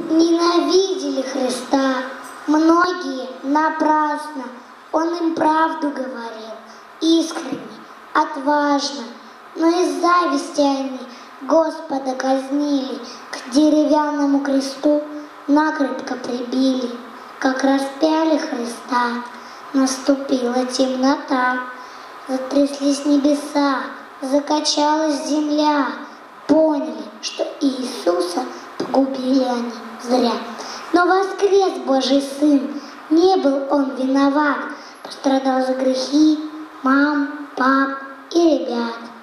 ненавидели Христа. Многие напрасно. Он им правду говорил, искренне, отважно. Но из зависти они Господа казнили, к деревянному кресту накрепко прибили. Как распяли Христа, наступила темнота. Затряслись небеса, закачалась земля. Поняли, что Иисуса погубили они зря. Но воскрес Божий Сын, не был Он виноват, пострадал за грехи мам, пап и ребят.